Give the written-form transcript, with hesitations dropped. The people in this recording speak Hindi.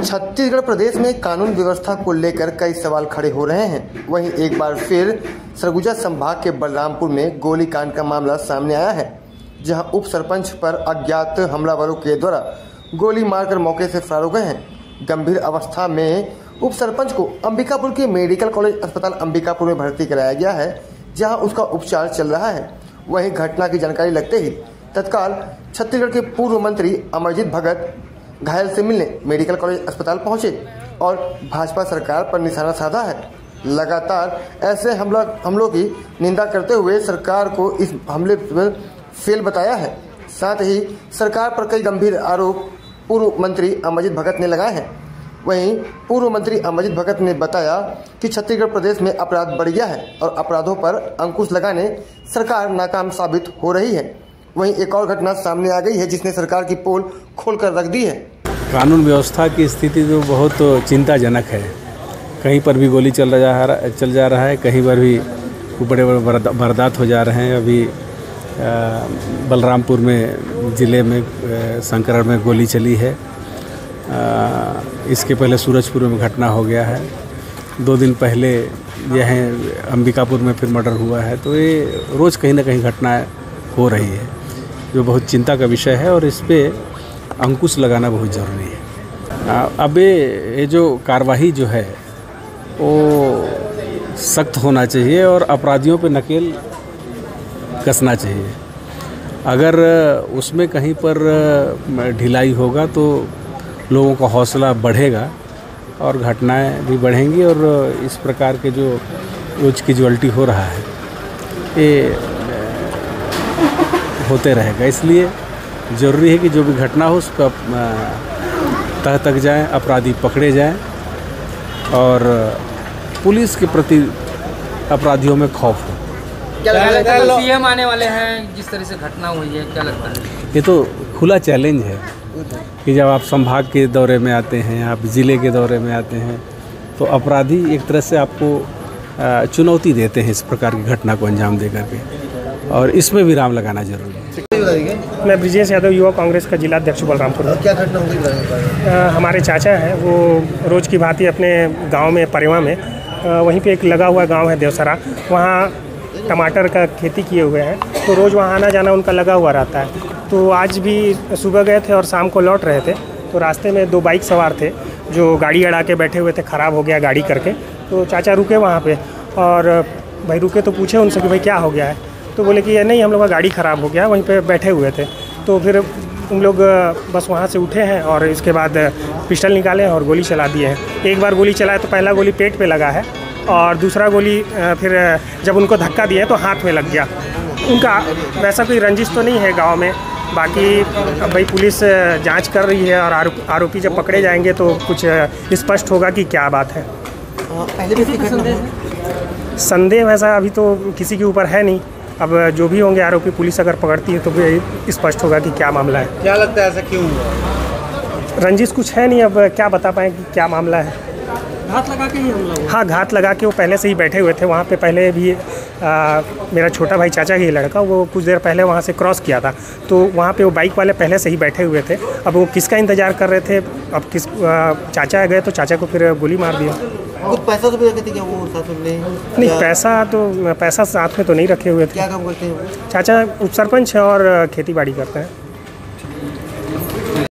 छत्तीसगढ़ प्रदेश में कानून व्यवस्था को लेकर कई सवाल खड़े हो रहे हैं। वहीं एक बार फिर सरगुजा संभाग के बलरामपुर में गोलीकांड का मामला सामने आया है, जहां उप सरपंच पर अज्ञात हमलावरों के द्वारा गोली मारकर मौके से फरार हो गए हैं। गंभीर अवस्था में उप सरपंच को अंबिकापुर के मेडिकल कॉलेज अस्पताल अंबिकापुर में भर्ती कराया गया है, जहां उसका उपचार चल रहा है। वहीं घटना की जानकारी लगते ही तत्काल छत्तीसगढ़ के पूर्व मंत्री अमरजीत भगत घायल से मिलने मेडिकल कॉलेज अस्पताल पहुंचे और भाजपा सरकार पर निशाना साधा है। लगातार ऐसे हमलों की निंदा करते हुए सरकार को इस हमले पर फेल बताया है। साथ ही सरकार पर कई गंभीर आरोप पूर्व मंत्री अमरजीत भगत ने लगाए हैं। वहीं पूर्व मंत्री अमरजीत भगत ने बताया कि छत्तीसगढ़ प्रदेश में अपराध बढ़ गया है और अपराधों पर अंकुश लगाने सरकार नाकाम साबित हो रही है। वहीं एक और घटना सामने आ गई है, जिसने सरकार की पोल खोलकर रख दी है। कानून व्यवस्था की स्थिति तो बहुत चिंताजनक है। कहीं पर भी गोली चल जा रहा है, कहीं पर भी बड़े बड़े वारदात हो जा रहे हैं। अभी बलरामपुर में ज़िले में संकरण में गोली चली है। इसके पहले सूरजपुर में घटना हो गया है। 2 दिन पहले यह अंबिकापुर में फिर मर्डर हुआ है। तो ये रोज़ कहीं ना कहीं घटनाएं हो रही है, जो बहुत चिंता का विषय है और इस पर अंकुश लगाना बहुत ज़रूरी है। अब ये जो कार्रवाई जो है वो सख्त होना चाहिए और अपराधियों पे नकेल कसना चाहिए। अगर उसमें कहीं पर ढिलाई होगा तो लोगों का हौसला बढ़ेगा और घटनाएं भी बढ़ेंगी और इस प्रकार के जो रोज की जो अल्टी हो रहा है ये होते रहेगा। इसलिए ज़रूरी है कि जो भी घटना हो उसका तह तक जाएं, अपराधी पकड़े जाएं और पुलिस के प्रति अपराधियों में खौफ हो। क्या लगता है सीएम आने वाले हैं, जिस तरह से घटना हुई है, क्या लगता है? ये तो खुला चैलेंज है कि जब आप संभाग के दौरे में आते हैं, आप ज़िले के दौरे में आते हैं, तो अपराधी एक तरह से आपको चुनौती देते हैं इस प्रकार की घटना को अंजाम दे करके, और इसमें विराम लगाना जरूरी है। मैं ब्रिजेश यादव, युवा कांग्रेस का जिला अध्यक्ष बलरामपुर में। क्या घटना हुई? हमारे चाचा हैं, वो रोज़ की भांति अपने गांव में परिवा में वहीं पे एक लगा हुआ गांव है देवसरा, वहाँ टमाटर का खेती किए हुए हैं। तो रोज़ वहाँ आना जाना उनका लगा हुआ रहता है। तो आज भी सुबह गए थे और शाम को लौट रहे थे, तो रास्ते में 2 बाइक सवार थे जो गाड़ी अड़ा के बैठे हुए थे, ख़राब हो गया गाड़ी करके। तो चाचा रुके वहाँ पे और भाई रुके तो पूछे उनसे कि भाई क्या हो गया है। तो बोले कि ये नहीं, हम लोग का गाड़ी ख़राब हो गया, वहीं पे बैठे हुए थे। तो फिर उन लोग बस वहाँ से उठे हैं और इसके बाद पिस्टल निकाले और गोली चला दिए हैं। एक बार गोली चलाए तो पहला गोली पेट पे लगा है और दूसरा गोली फिर जब उनको धक्का दिया तो हाथ में लग गया। उनका वैसा कोई रंजिश तो नहीं है गाँव में। बाकी भाई पुलिस जांच कर रही है और आरोपी जब पकड़े जाएंगे तो कुछ स्पष्ट होगा कि क्या बात है। पहले भी संदेह वैसा अभी तो किसी के ऊपर है नहीं। अब जो भी होंगे आरोपी, पुलिस अगर पकड़ती है तो भी स्पष्ट होगा कि क्या मामला है। क्या लगता है ऐसा क्यों हुआ? रंजिश कुछ है नहीं, अब क्या बता पाएँ कि क्या मामला है। घात लगा के ही हमला हुआ? हाँ, घात लगा के वो पहले से ही बैठे हुए थे वहाँ पे। पहले भी मेरा छोटा भाई चाचा ही लड़का, वो कुछ देर पहले वहाँ से क्रॉस किया था, तो वहाँ पे वो बाइक वाले पहले से ही बैठे हुए थे। अब वो किसका इंतज़ार कर रहे थे, अब किस चाचा गए तो चाचा को फिर गोली मार दिया। कुछ पैसा तो भी रखे थे क्या वो साथ में? नहीं, पैसा साथ में तो नहीं रखे हुए थे। क्या काम करते हैं? चाचा उप सरपंच हैं और खेती बाड़ी करते हैं।